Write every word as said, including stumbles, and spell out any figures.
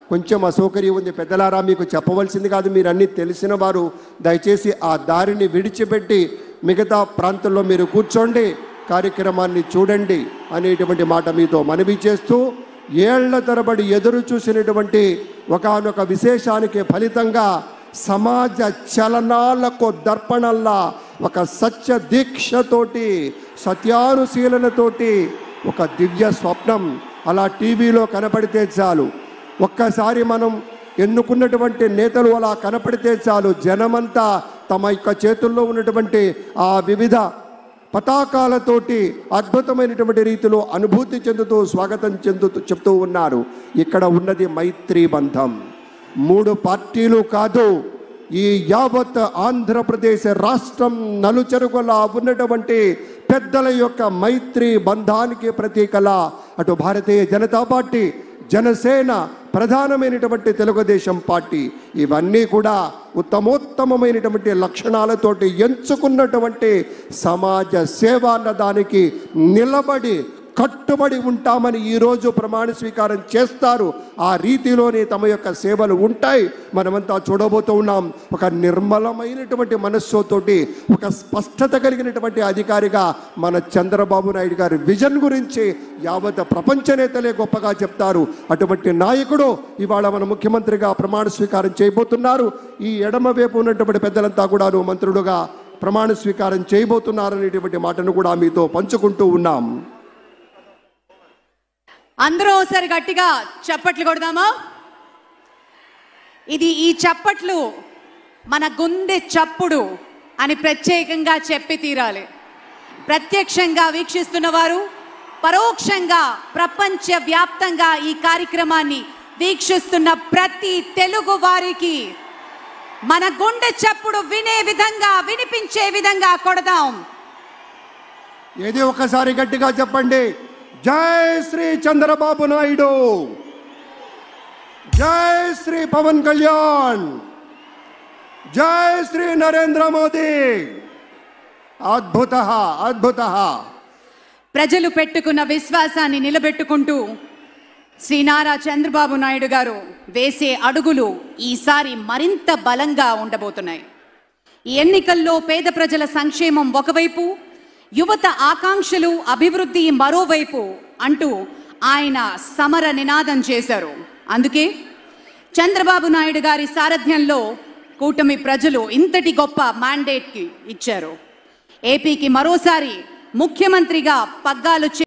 కొంచెం అసౌకర్యం ఉంది పెద్దలారా, మీకు చెప్పవలసింది కాదు, మీరు అన్నీ తెలిసిన వారు. దయచేసి ఆ దారిని విడిచిపెట్టి మిగతా ప్రాంతంలో మీరు కూర్చోండి, కార్యక్రమాన్ని చూడండి అనేటువంటి మాట మీతో మనవి చేస్తూ, ఏళ్ల తరబడి ఎదురు చూసినటువంటి ఒకానొక విశేషానికి ఫలితంగా సమాజ చలనాలకు దర్పణల్లా ఒక సత్య దీక్షతోటి, సత్యానుశీలనతోటి ఒక దివ్య స్వప్నం అలా టీవీలో కనపడితే చాలు, ఒక్కసారి మనం ఎన్నుకున్నటువంటి నేతలు అలా కనపడితే చాలు, జనమంతా తమ యొక్క చేతుల్లో ఉన్నటువంటి ఆ వివిధ పతాకాలతోటి అద్భుతమైనటువంటి రీతిలో అనుభూతి చెందుతూ స్వాగతం చెందుతూ చెప్తూ ఉన్నారు. ఇక్కడ ఉన్నది మైత్రీ బంధం. మూడు పార్టీలు కాదు, ఈ యావత్ ఆంధ్రప్రదేశ్ రాష్ట్రం నలుచెరుగులా ఉన్నటువంటి పెద్దల యొక్క మైత్రీ బంధానికి ప్రతీకలా అటు భారతీయ జనతా పార్టీ, జనసేన, ప్రధానమైనటువంటి తెలుగుదేశం పార్టీ ఇవన్నీ కూడా ఉత్తమోత్తమమైనటువంటి లక్షణాలతోటి ఎంచుకున్నటువంటి సమాజ సేవ అన్న దానికి నిలబడి కట్టుబడి ఉంటామని ఈరోజు ప్రమాణ స్వీకారం చేస్తారు. ఆ రీతిలోనే తమ యొక్క సేవలు ఉంటాయి. మనమంతా చూడబోతూ ఉన్నాం. ఒక నిర్మలమైనటువంటి మనస్సుతోటి, ఒక స్పష్టత కలిగినటువంటి అధికారిగా మన చంద్రబాబు నాయుడు గారి విజన్ గురించి యావత్ ప్రపంచ నేతలే గొప్పగా చెప్తారు. అటువంటి నాయకుడు ఇవాళ మన ముఖ్యమంత్రిగా ప్రమాణ స్వీకారం చేయబోతున్నారు. ఈ ఎడమ వైపు ఉన్నటువంటి పెద్దలంతా కూడాను మంత్రులుగా ప్రమాణ స్వీకారం చేయబోతున్నారనేటువంటి మాటను కూడా మీతో పంచుకుంటూ ఉన్నాం. అందరూ ఒకసారి గట్టిగా చప్పట్లు కొడదామా? ఇది ఈ చప్పట్లు మన గుండె చప్పుడు అని ప్రత్యేకంగా చెప్పి తీరాలి. ప్రత్యక్షంగా వీక్షిస్తున్న వారు, పరోక్షంగా ప్రపంచ వ్యాప్తంగా ఈ కార్యక్రమాన్ని వీక్షిస్తున్న ప్రతి తెలుగు వారికి మన గుండె చప్పుడు వినే విధంగా, వినిపించే విధంగా కొడదాం. ఏది ఒకసారి గట్టిగా చెప్పండి. జై శ్రీ చంద్రబాబు నాయుడు, జై శ్రీ పవన్ కళ్యాణ్, జై శ్రీ నరేంద్ర మోదీ. అద్భుత అద్భుత. ప్రజలు పెట్టుకున్న విశ్వాసాన్ని నిలబెట్టుకుంటూ శ్రీ నారా చంద్రబాబు నాయుడు గారు వేసే అడుగులు ఈసారి మరింత బలంగా ఉండబోతున్నాయి. ఈ ఎన్నికల్లో పేద ప్రజల సంక్షేమం ఒకవైపు, యువత ఆకాంక్షలు, అభివృద్ధి మరోవైపు అంటూ ఆయన సమర నినాదం చేశారు. అందుకే చంద్రబాబు నాయుడు గారి సారథ్యంలో కూటమి ప్రజలు ఇంతటి గొప్ప మ్యాండేట్కి ఇచ్చారు. ఏపీకి మరోసారి ముఖ్యమంత్రిగా పగ్గాలు